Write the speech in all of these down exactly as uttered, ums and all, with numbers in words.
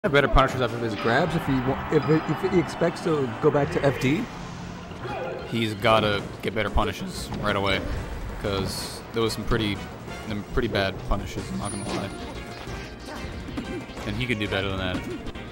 Better punishers after his grabs if he if, if he expects to go back to F D. He's gotta get better punishes right away because there was some pretty, some pretty bad punishes. I'm not gonna lie, and he could do better than that.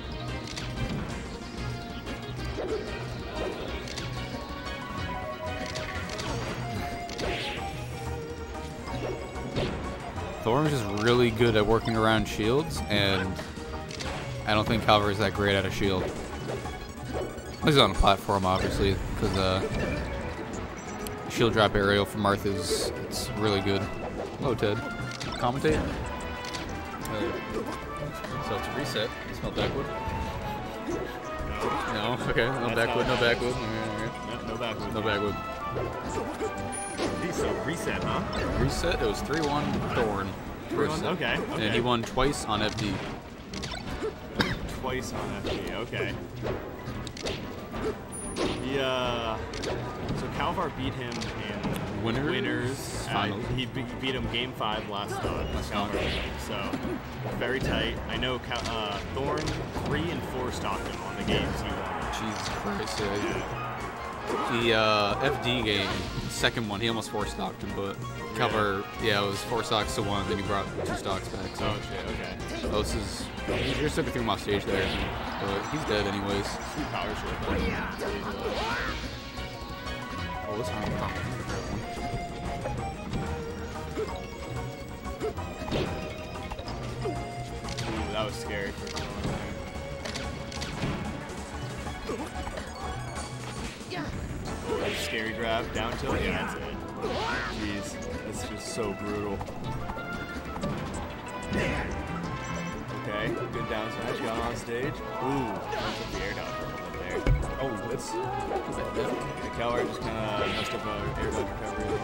Thorn's just really good at working around shields, and I don't think Calvary is that great at a shield. He's on a platform, obviously, because uh, shield drop aerial from Marth is it's really good. Hello, Ted. Commentate. Uh, so it's a reset. You smell backwood? No. Okay. No backwood. No backwood. Yep, no backwood. No backwood. So reset, huh? Reset. It was three one Thorn. three one. Okay. Okay. And he won twice on F D. Twice on F D, okay. Yeah. So Calvar beat him in Winners, winners. Uh, he, be he beat him game five last time. Calvar. So very tight. I know Cal uh, Thorn three and four stocked him on the games he won. Jesus Christ! Yeah. The uh, F D game, second one, he almost four stocked him, but Calvar, yeah, it was four stocks to one. Then he brought two stocks back. So. Oh shit! Okay. Oh, this is. You're just looking through him off stage there, but he's dead anyways. Sweet power shield. Oh, this one. Ooh, that was scary for a there. Scary grab, down tilt, yeah, that's it. Jeez, that's just so brutal. Okay, good down smash, got on stage. Ooh, that's the air dodge right there. Oh, it's. Is that dead? The Calvar just kind of messed up our air dodge recovery a little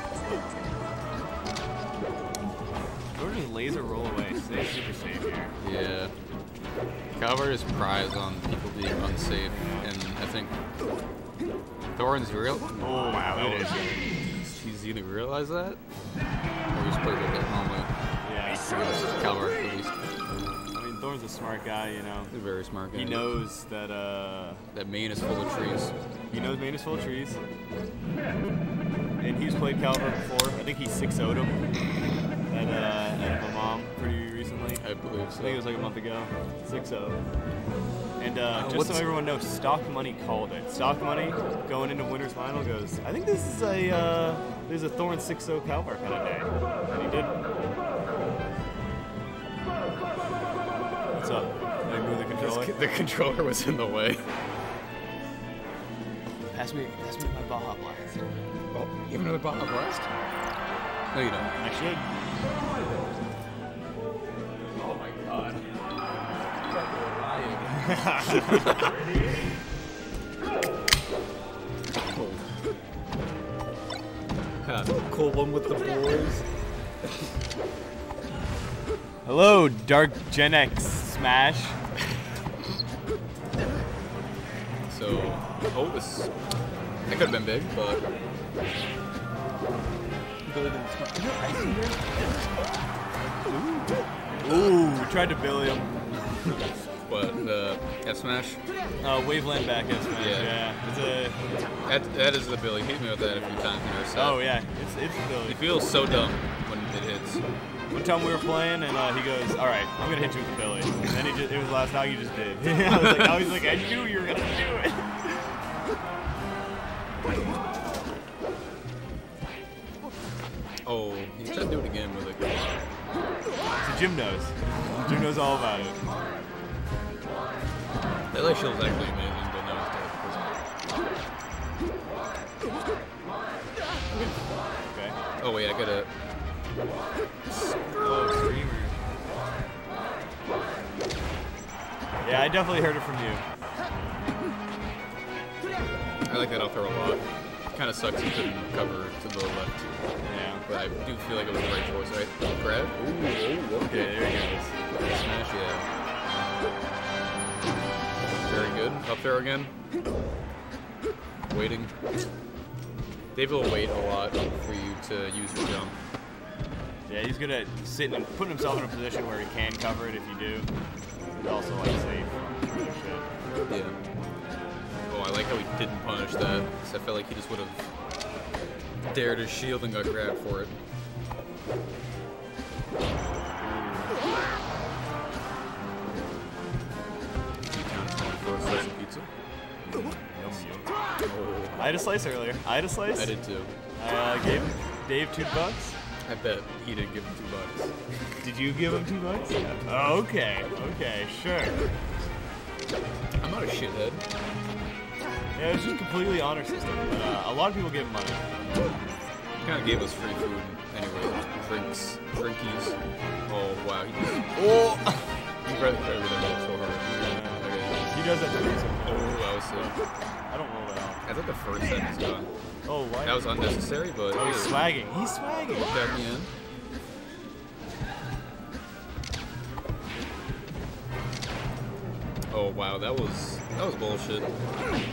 bit. Or just laser roll away, stay super safe here. Yeah. Calvar is prized on people being unsafe, and I think Thorn's real. Oh, wow, that it was. is. He's either realized that, or he's played with it normally. Yeah. Calvar, at least. I mean, Thorn's a smart guy, you know. He's a very smart guy. He knows that, uh... that main is full of trees. He knows main is full of trees. And he's played Calvar before. I think he six oh'd him at, uh, at my mom pretty recently. I believe so. I think it was like a month ago. six oh. And uh, Uh, just so everyone knows, Stock Money called it. Stock Money, going into Winners Final, goes, I think this is a, uh, there's a Thorn six oh Calvar kind of day. And he did. What's up? Did I move the controller? The controller was in the way. Pass me, pass me my Baja Blast. Oh, you have another Baja Blast? No, you don't. I should. Oh my god. Cool. Cool one with the boys. Hello, Dark Gen X Smash. So, oh, this it could have been big, but Ooh, we tried to billy him. what the F smash? Uh, Waveland back S Smash. Yeah. Yeah, it's a. That, that is the Billy. Hit me with that a few times in our set. Oh yeah, it's it's a billy. It feels so dumb when it hits. One time we were playing and uh, he goes, "All right, I'm gonna hit you with the billy." And then he just, it was the last knock he just did. I was like, I was like, I knew you were gonna do it. Oh, he tried to do it again with it. So Jim knows. Jim knows all about it. That light shield's actually amazing, but no, it's dead. Okay. Oh wait, I gotta. Oh, streamer. Yeah, I definitely heard it from you. I like that out there a lot. Kind of sucks you couldn't cover to the left. Yeah. But I do feel like it was the right choice, right? Grab. Ooh, ooh, Okay, there he goes. Smash, yeah. Very good. Up there again. Waiting. David will wait a lot for you to use your jump. Yeah, he's good at sitting and putting himself in a position where he can cover it if you do. but also like safe from other shit. Yeah. Oh, I like how he didn't punish that. 'Cause I felt like he just would have dared his shield and got grabbed for it. Pizza. Yum, yum. I had a slice earlier. I had a slice. I did too. I uh, gave Dave two bucks. I bet he didn't give him two bucks. Did you give him two bucks? Oh, okay. Okay, sure. I'm not a shithead. Yeah, it's just completely honor system. But, uh, a lot of people give him money. He kind of gave us free food anyway. Drinks, drinkies. Oh, wow. He just, oh! He really covered that so hard. Okay. He does that to me sometimes. Oh, that was sick. I don't roll that off. I thought the first set was done. Oh, why? That was unnecessary, but Oh, he's hey, swagging. He's swagging. back me in. Oh wow, that was that was bullshit. Nice.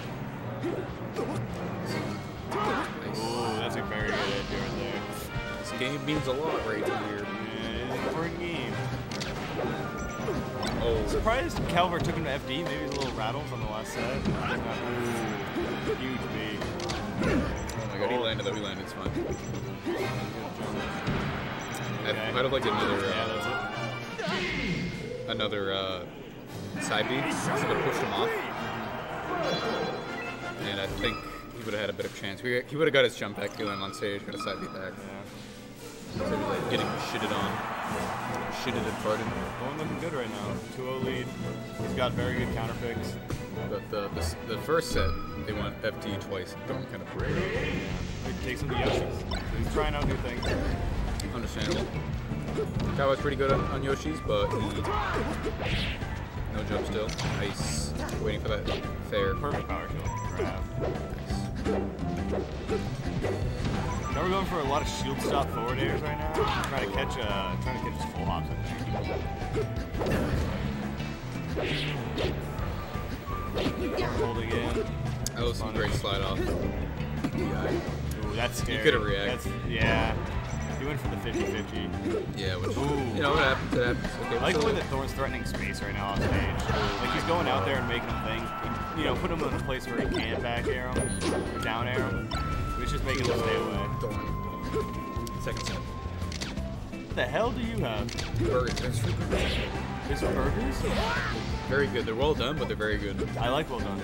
Ooh, that's a very good idea right there. This game means a lot right here. Yeah, it is an important game. Oh, Surprised Calvert took him to F D. Maybe he's a little rattled from the last set. Ooh, huge beat. oh my god, he landed though. He landed. It's fine. I'd, Okay. I'd have liked another Yeah, uh, that's it. another uh, side B. Should have pushed him off, and I think he would have had a better chance. We, he would have got his jump back healing on stage, got a side B back. Yeah. So he was like getting shitted on. Shitted and farted. Going looking good right now. two oh lead. He's got very good counter picks. But the, the, the first set, they went F D twice. Don't kind of break. He takes him to Yoshi's. So he's trying out new things. Understandable. Guy was pretty good on, on Yoshi's, but he no jump still. Nice. Waiting for that fair. Perfect power shield. Grab. Now we're going for a lot of shield stop forward airs right now. Trying to catch, uh, trying to catch his full hops. Holding in. That was some great slide off. Yeah. Ooh, that's scary. You coulda reacted. That's, yeah. He went for the fifty fifty. Yeah, which, Ooh. you know, what happens, it happens. Okay, I like the so- way that Thorn's threatening space right now on stage. Like he's going out there and making him think, you know, put him in a place where he can't back air him or down air him. He's just making him stay away. Thorn. Second set. What the hell do you have? Burgers. There's free burgers. Is it burgers? Very good. They're well done, but they're very good. I like well done.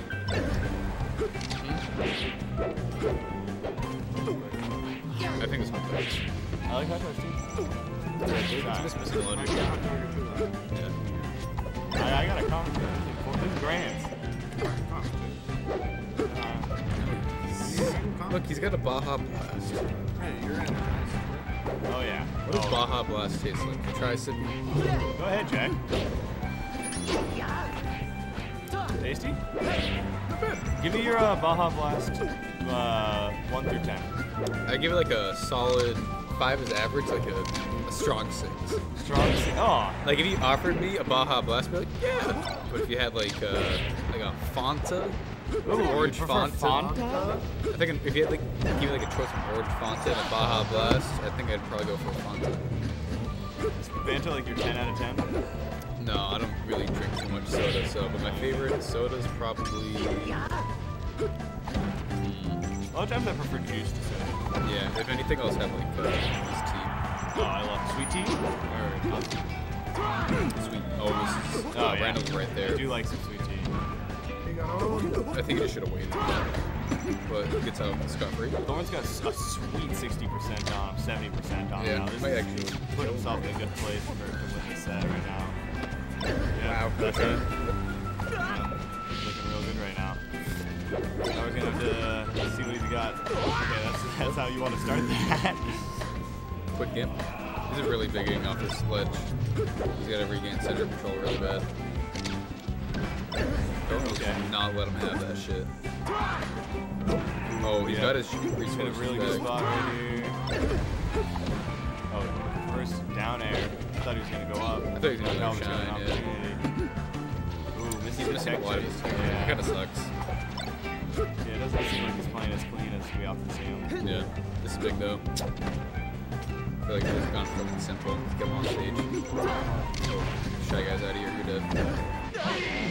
I think this one's better. I like hot dogs too. It's just missing a lot of Yeah. I, I got a comment. Fourteen grand. Look, he's got a Baja Blast. Oh yeah. What does Oh. Baja Blast taste like? Try sipping. Go ahead, Jack. Tasty? Give me your uh, Baja Blast uh, one through ten. I give it like a solid five is average, like a, a strong six. Strong. Oh, Like if you offered me a Baja Blast, I'd be like, yeah. But if you had like a, like a Fanta, Ooh, orange you prefer Fanta. Fanta? I think if you had like give me like a choice of orange Fanta and a Baja Blast, I think I'd probably go for a Fanta. Is Fanta like your ten out of ten? No, I don't really drink too much soda, so but my favorite soda is probably mm, A lot of times I prefer juice to soda. yeah. If anything, I'll just have like uh, this Oh, I love sweet tea. Or hot tea. tea, sweet. Oh, this is Oh, uh, yeah. Randall's right I there. do like some sweet tea. I think he just should have waited, but he gets out scot free. Thorn's got a sweet sixty percent on him, seventy percent on him Yeah, now. This might is actually put himself in a good place for to win this set right now. Yeah, Wow, that's okay. it. Yeah, he's looking real good right now. Now we're gonna have to uh, see what he's got. Okay, that's that's how you want to start that. Quick game. This is really big getting off this ledge. He's got to regain center control really bad. Don't Okay. not let him have that shit. Oh, he's Yeah. got his He's in a resources really good back. spot right here. Oh, first down air. I thought he was gonna go up. I thought he was gonna Calvin's shine, got an yeah. opportunity. Ooh, misses He's missing a lot of his protection. technique. It Yeah. kind of sucks. Yeah, it doesn't seem like he's playing as clean as we often see him. Yeah, this is big though. I feel like this has gone fucking simple. Let's get him on stage. Oh, Shy Guy's out of here. You're dead.